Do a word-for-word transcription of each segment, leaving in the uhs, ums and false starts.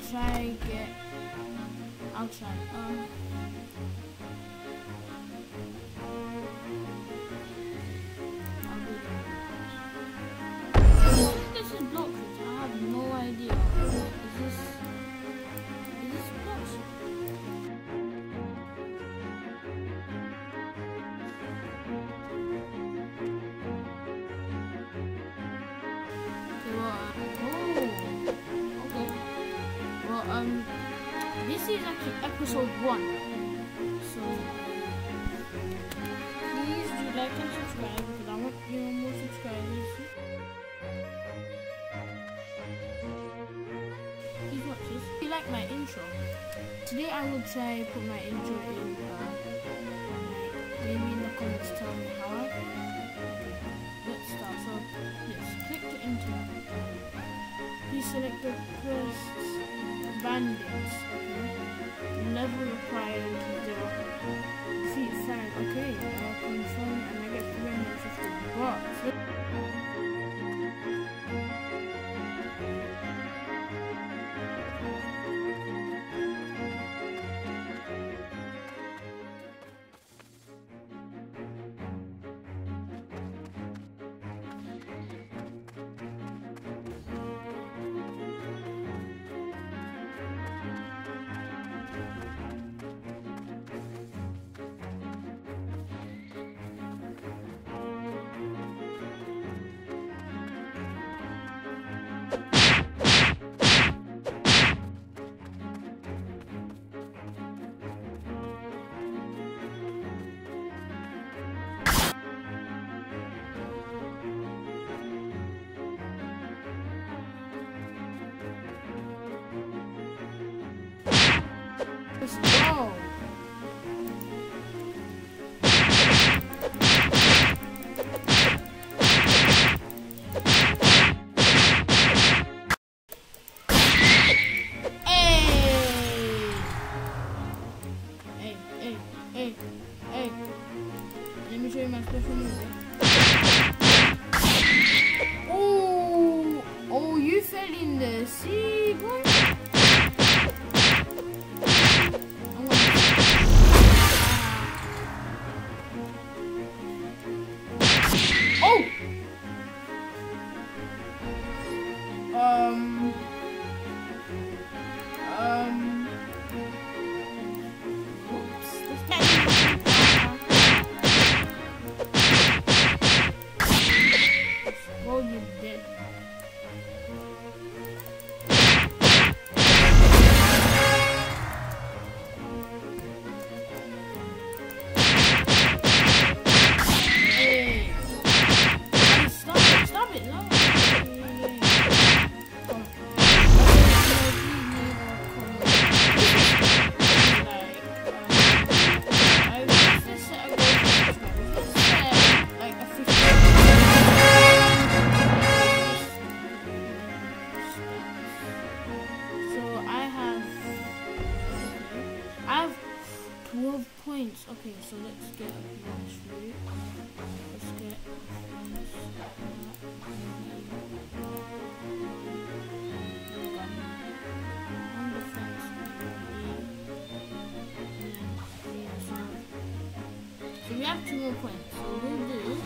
try get. I'll try. Um. I'll do that. This is block. I have no idea. Is this? Is this blocks? Um, this is actually episode one, so please do like and subscribe because I want you know more subscribers. Please watch this. If you like my intro, today I will try put my intro in. Uh, maybe in the comments tell me how. Okay, let's start. So yes, click to enter. Please select the first. Bandits, okay. Level required zero. Feet five, okay. I'll confirm and I get three hundred fifty bucks. Let's go. Hey, hey, hey, hey. Let me show you my special move. Oh, oh, you fell in the sea, boy. Um, um, oops, oh, you're dead. Hey, stop it, stop it, no. twelve points. Okay, so let's get a bronze route. Let's get on the fence. So we have two more points. So we'll do.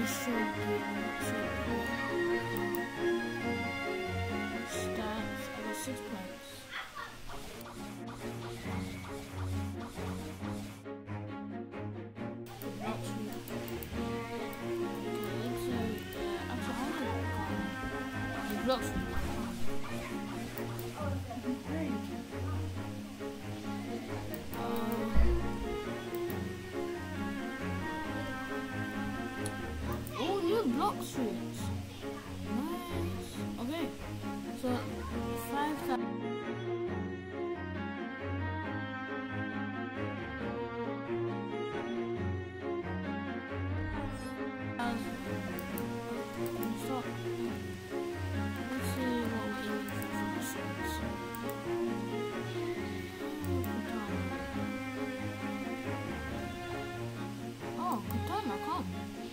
it should be, should be. Stats, I got six points. That's weird. Okay, let's say, uh, actually, I don't know. The blocks. Block streets. Nice. Okay. So five thousand. Stop. Let's see what we're aiming for for the streets. Oh, Katana, come.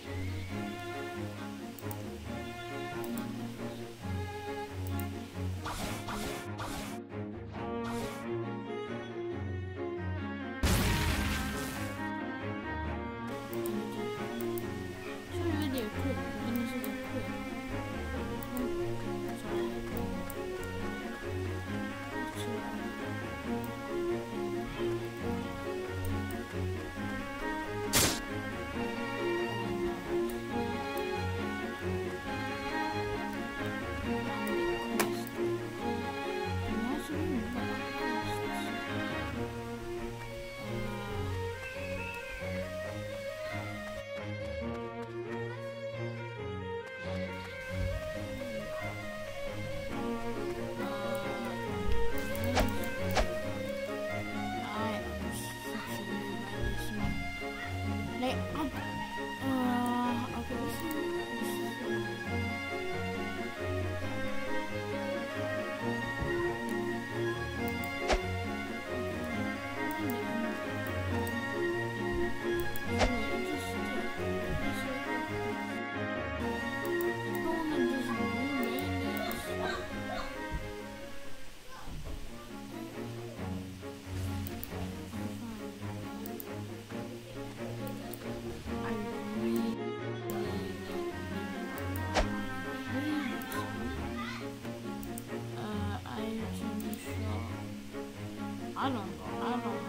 I don't know. I don't know.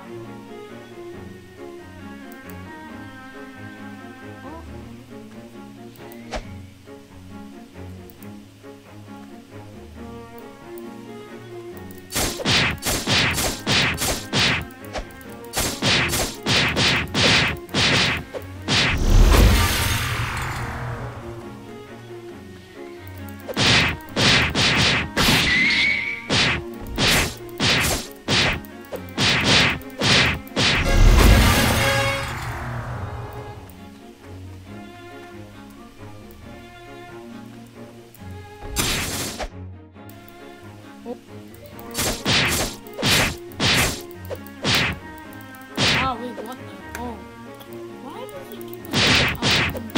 Oh, wait, what the? Oh. Why does he keep it up?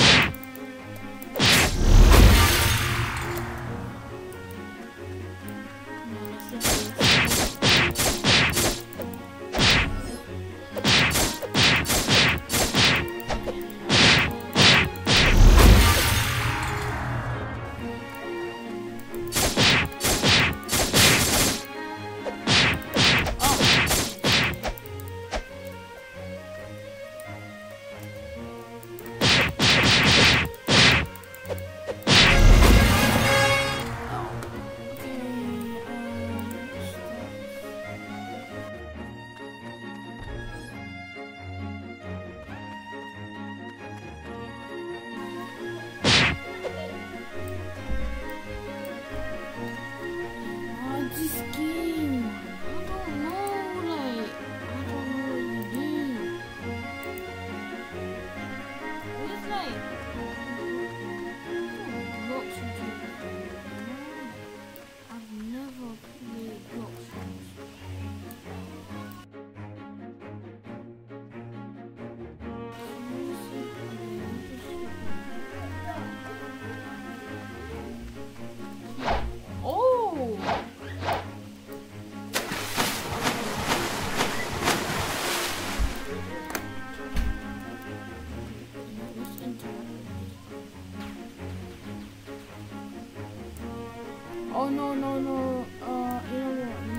No, let's just do Oh no no no. Uh, you know what?